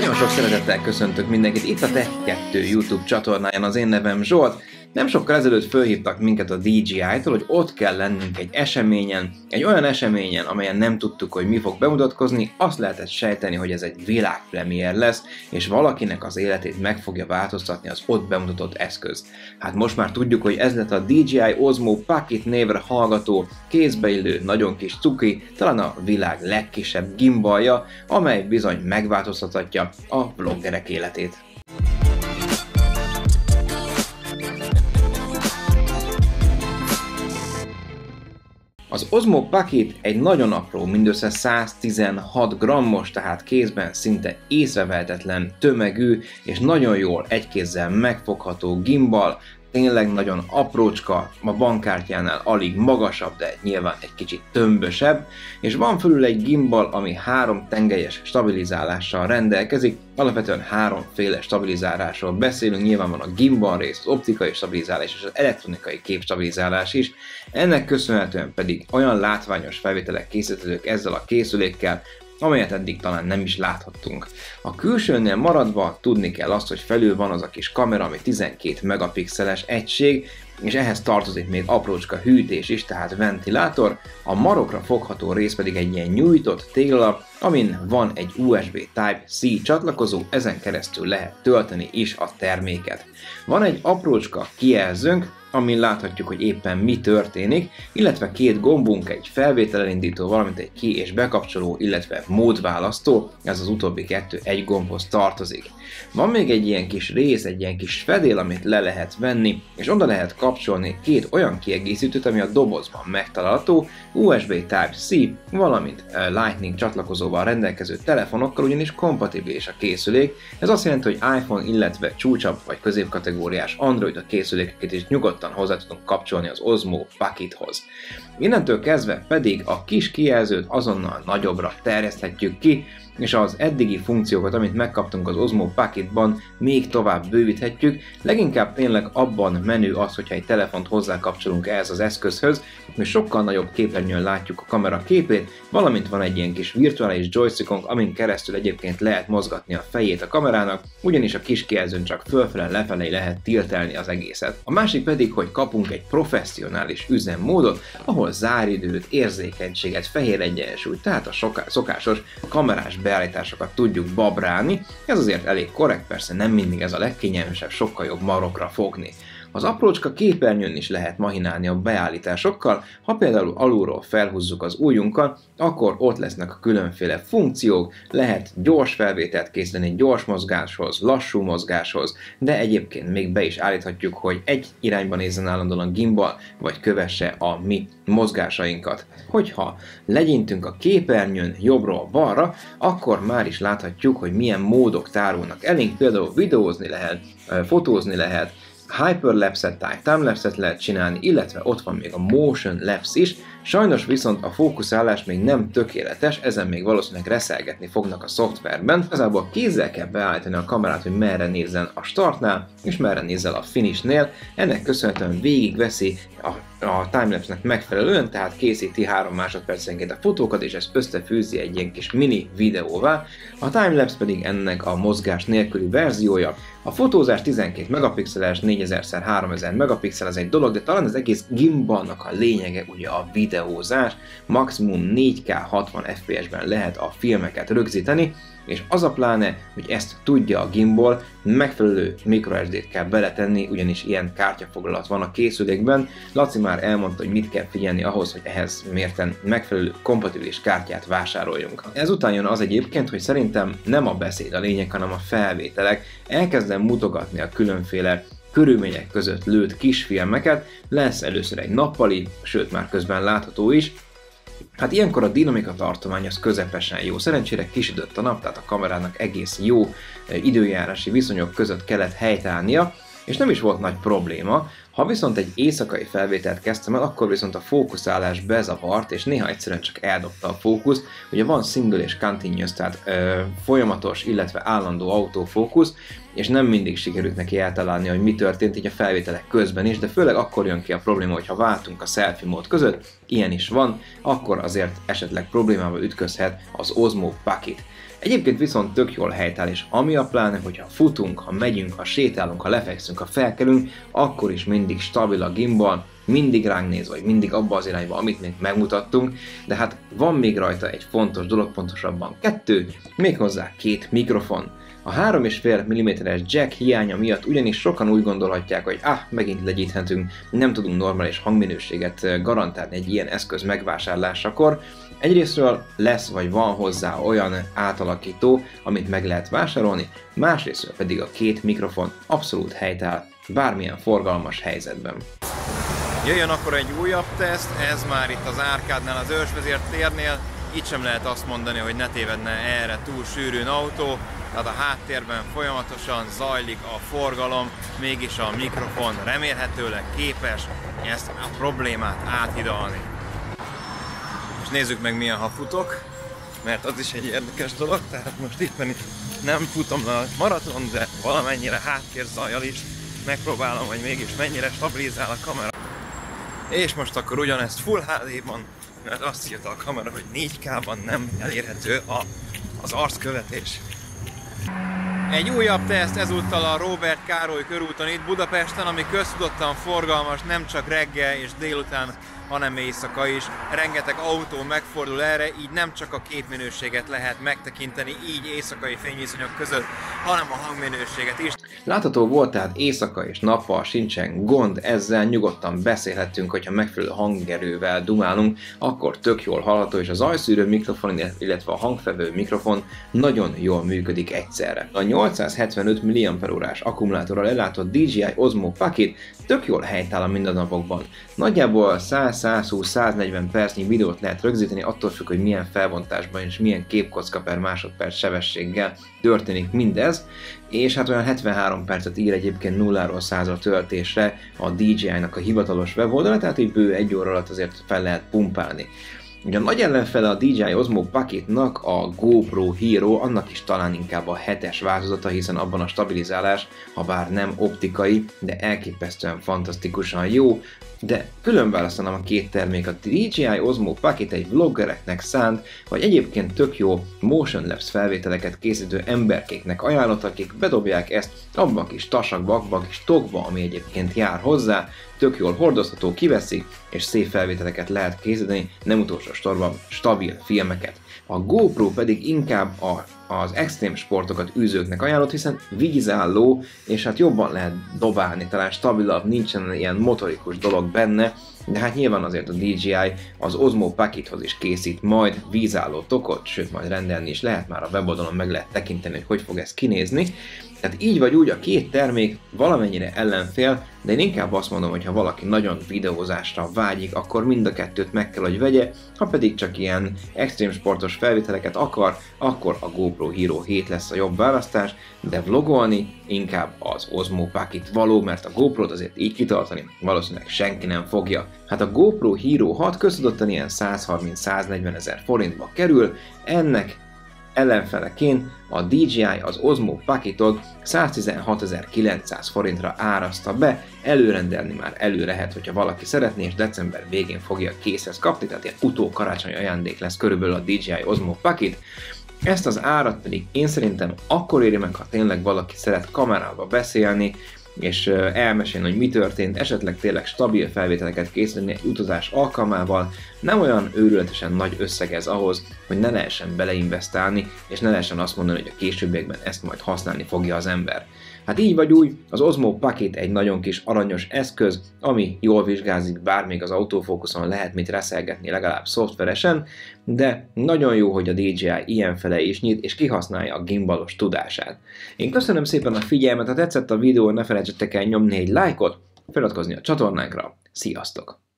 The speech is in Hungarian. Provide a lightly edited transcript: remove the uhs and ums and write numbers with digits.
Nagyon sok szeretettel köszöntök mindenkit itt a Tech2 YouTube csatornáján, az én nevem Zsolt. Nem sokkal ezelőtt fölhívtak minket a DJI-tól, hogy ott kell lennünk egy eseményen, egy olyan eseményen, amelyen nem tudtuk, hogy mi fog bemutatkozni, azt lehetett sejteni, hogy ez egy világpremiér lesz, és valakinek az életét meg fogja változtatni az ott bemutatott eszköz. Hát most már tudjuk, hogy ez lett a DJI Osmo Pocket névre hallgató, kézbeillő, nagyon kis cuki, talán a világ legkisebb gimbalja, amely bizony megváltoztatja a vloggerek életét. Az Osmo Pocket egy nagyon apró, mindössze 116 grammos, tehát kézben szinte észrevehetetlen tömegű és nagyon jól egy kézzel megfogható gimbal, tényleg nagyon aprócska, a bankkártyánál alig magasabb, de nyilván egy kicsit tömbösebb, és van fölül egy gimbal, ami 3 tengelyes stabilizálással rendelkezik, alapvetően 3 féle stabilizálásról beszélünk, nyilván van a gimbal rész, az optikai stabilizálás és az elektronikai képstabilizálás is, ennek köszönhetően pedig olyan látványos felvételek készíthetők ezzel a készülékkel, amelyet eddig talán nem is láthattunk. A külsőnél maradva tudni kell azt, hogy felül van az a kis kamera, ami 12 megapixeles egység, és ehhez tartozik még aprócska hűtés is, tehát ventilátor, a marokra fogható rész pedig egy ilyen nyújtott téglalap, amin van egy USB Type-C csatlakozó, ezen keresztül lehet tölteni is a terméket. Van egy aprócska kijelzőnk, amin láthatjuk, hogy éppen mi történik, illetve 2 gombunk, egy felvételelindító, valamint egy ki- és bekapcsoló, illetve módválasztó, ez az utóbbi 2 egy gombhoz tartozik. Van még egy ilyen kis rész, egy ilyen kis fedél, amit le lehet venni, és oda lehet kapcsolni 2 olyan kiegészítőt, ami a dobozban megtalálható, USB Type-C, valamint Lightning csatlakozóval rendelkező telefonokkal, ugyanis kompatibilis a készülék. Ez azt jelenti, hogy iPhone, illetve csúcsabb vagy középkategóriás Android a készülékeket is nyugodtan hozzá tudunk kapcsolni az Osmo Pockethoz. Innentől kezdve pedig a kis kijelzőt azonnal nagyobbra terjeszthetjük ki, és az eddigi funkciókat, amit megkaptunk az Osmo Pocketban, még tovább bővíthetjük. Leginkább tényleg abban menő az, hogyha egy telefont hozzákapcsolunk ehhez az eszközhöz, mi sokkal nagyobb képernyőn látjuk a kamera képét, valamint van egy ilyen kis virtuális joystickunk, amin keresztül egyébként lehet mozgatni a fejét a kamerának, ugyanis a kis kijelzőn csak fölfele lefelé lehet tiltelni az egészet. A másik pedig, hogy kapunk egy professzionális üzemmódot, ahol záridőt, érzékenységet, fehér egyensúlyt, tehát a szokásos kamerás beállításokat tudjuk babrálni, ez azért elég korrekt, persze nem mindig ez a legkényelmesebb, sokkal jobb marokra fogni. Az aprócska képernyőn is lehet mahinálni a beállításokkal, ha például alulról felhúzzuk az ujjunkkal, akkor ott lesznek a különféle funkciók, lehet gyors felvételt készíteni gyors mozgáshoz, lassú mozgáshoz, de egyébként még be is állíthatjuk, hogy egy irányban nézzen állandóan a gimbal, vagy kövesse a mi mozgásainkat. Hogyha legyintünk a képernyőn jobbról balra, akkor már is láthatjuk, hogy milyen módok tárulnak elénk, például videózni lehet, fotózni lehet, hyperlapse-et, tehát timelapse-et lehet csinálni, illetve ott van még a motion lapse is, sajnos viszont a fókuszálás még nem tökéletes, ezen még valószínűleg reszelgetni fognak a szoftverben. Igazából kézzel kell beállítani a kamerát, hogy merre nézzen a startnál, és merre nézzen a finishnél, ennek köszönhetően végigveszi a timelapse-nek megfelelően, tehát készíti 3 másodpercenként a fotókat, és ezt összefűzi egy ilyen kis mini videóvá. A timelapse pedig ennek a mozgás nélküli verziója. A fotózás 12 megapixeles, 4000x3000 megapixel, ez egy dolog, de talán az egész gimbalnak a lényege ugye a videózás. Maximum 4K 60 FPS-ben lehet a filmeket rögzíteni, és az a pláne, hogy ezt tudja a gimbal, megfelelő microSD-t kell beletenni, ugyanis ilyen kártyafoglalat van a készülékben. Laci már elmondta, hogy mit kell figyelni ahhoz, hogy ehhez mérten megfelelő kompatibilis kártyát vásároljunk. Ezután jön az egyébként, hogy szerintem nem a beszéd a lényeg, hanem a felvételek. Elkezdem mutogatni a különféle körülmények között lőtt kisfilmeket, lesz először egy nappali, sőt már közben látható is. Hát ilyenkor a dinamika tartomány az közepesen jó. Szerencsére kisütött a nap, tehát a kamerának egész jó időjárási viszonyok között kellett helytállnia, és nem is volt nagy probléma. Ha viszont egy éjszakai felvételt kezdtem el, akkor viszont a fókuszálás bezavart, és néha egyszerűen csak eldobta a fókusz. Ugye van single és continuous, tehát folyamatos, illetve állandó autofókusz, és nem mindig sikerült neki eltalálni, hogy mi történt így a felvételek közben is, de főleg akkor jön ki a probléma, hogyha váltunk a selfie mód között, ilyen is van, akkor azért esetleg problémával ütközhet az Osmo Pocket. Egyébként viszont tök jól helytáll, és ami a pláne, hogyha futunk, ha megyünk, ha sétálunk, ha lefekszünk, ha felkelünk, akkor is mindig stabil a gimbal, mindig ránk néz, vagy mindig abba az irányba, amit még megmutattunk, de hát van még rajta egy fontos dolog, pontosabban 2, méghozzá 2 mikrofon. A 3,5 mm-es jack hiánya miatt ugyanis sokan úgy gondolhatják, hogy megint legyinthetünk, nem tudunk normális hangminőséget garantálni egy ilyen eszköz megvásárlásakor. Egyrésztről lesz vagy van hozzá olyan átalakító, amit meg lehet vásárolni, másrésztről pedig a 2 mikrofon abszolút helytáll bármilyen forgalmas helyzetben. Jöjjön akkor egy újabb teszt, ez már itt az Árkádnál, az Ősvezér térnél. Itt sem lehet azt mondani, hogy ne tévedne erre túl sűrűn autó, tehát a háttérben folyamatosan zajlik a forgalom, mégis a mikrofon remélhetőleg képes ezt a problémát áthidalni. És nézzük meg, milyen, ha futok, mert az is egy érdekes dolog, tehát most itt nem futom a maraton, de valamennyire háttérzajjal is megpróbálom, hogy mégis mennyire stabilizál a kamera. És most akkor ugyanezt Full HD-ban, mert azt írta a kamera, hogy 4K-ban nem elérhető az arckövetés. Egy újabb teszt ezúttal a Róbert Károly körúton itt Budapesten, ami köztudottan forgalmas nem csak reggel és délután, hanem éjszaka is. Rengeteg autó megfordul erre, így nem csak a képminőséget lehet megtekinteni így éjszakai fényviszonyok között, hanem a hangminőséget is. Látható volt, tehát éjszaka és nappal sincsen gond, ezzel nyugodtan beszélhetünk, hogyha megfelelő hangerővel dumálunk, akkor tök jól hallható, és a zajszűrő mikrofon, illetve a hangfevő mikrofon nagyon jól működik egyszerre. A 875 mAh akkumulátorral ellátott DJI Osmo Pocket tök jól helytáll a mindennapokban. Nagyjából 100-120-140 percnyi videót lehet rögzíteni, attól függ, hogy milyen felbontásban és milyen képkocka per másodperc sebességgel történik mindez, és hát olyan 73 percet ír egyébként 0-ról 100-ra töltésre a DJI-nak a hivatalos weboldala, tehát így bő 1 óra alatt azért fel lehet pumpálni. Ugye a nagy ellenfele a DJI Osmo Pocketnak a GoPro Hero, annak is talán inkább a 7-es változata, hiszen abban a stabilizálás, ha bár nem optikai, de elképesztően fantasztikusan jó, de külön választanám a 2 termék. A DJI Osmo Pocket egy vloggereknek szánt, vagy egyébként tök jó motion lapse felvételeket készítő emberkéknek ajánlott, akik bedobják ezt abba a kis tasakba, abba a kis tokba, ami egyébként jár hozzá, tök jól hordozható, kiveszi, és szép felvételeket lehet készíteni, nem utolsó sorban stabil filmeket. A GoPro pedig inkább az extrém sportokat űzőknek ajánlott, hiszen vízálló, és hát jobban lehet dobálni, talán stabilabb, nincsen ilyen motorikus dolog benne, de hát nyilván azért a DJI az Osmo Pockethoz is készít majd vízálló tokot, sőt majd rendelni is lehet, már a weboldalon meg lehet tekinteni, hogy fog ez kinézni. Tehát így vagy úgy a 2 termék valamennyire ellenfél, de én inkább azt mondom, hogy ha valaki nagyon videózásra vágyik, akkor mind a 2-t meg kell, hogy vegye, ha pedig csak ilyen extrém sportos felvételeket akar, akkor a GoPro Hero 7 lesz a jobb választás, de vlogolni inkább az Osmo Pocket való, mert a GoPro-t azért így kitartani valószínűleg senki nem fogja. Hát a GoPro Hero 6 köztudottan ilyen 130-140 ezer forintba kerül, ennek ellenfeleként a DJI az Osmo Pocketot 116.900 forintra árazta be, előrendelni már előrehet, hogyha valaki szeretné, és december végén fogja készhez kapni, tehát ilyen utókarácsonyi ajándék lesz körülbelül a DJI Osmo Pocket. Ezt az árat pedig én szerintem akkor éri meg, ha tényleg valaki szeret kamerába beszélni, és elmesélni, hogy mi történt, esetleg tényleg stabil felvételeket készíteni egy utazás alkalmával, nem olyan őrületesen nagy összeg ez ahhoz, hogy ne lehessen beleinvestálni, és ne lehessen azt mondani, hogy a későbbiekben ezt majd használni fogja az ember. Hát így vagy úgy, az Osmo Pocket egy nagyon kis aranyos eszköz, ami jól vizsgázik, bár még az autofókuszon lehet mit reszelgetni legalább szoftveresen, de nagyon jó, hogy a DJI ilyenfele is nyit, és kihasználja a gimbalos tudását. Én köszönöm szépen a figyelmet, ha tetszett a videó, ne felejtsetek el nyomni egy lájkot, feliratkozni a csatornánkra. Sziasztok!